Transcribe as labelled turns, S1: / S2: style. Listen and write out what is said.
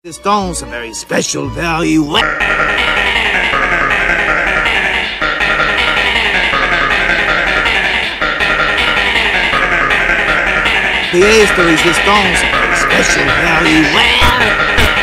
S1: Resistance, a very special value. Pièce de résistance, a very special value.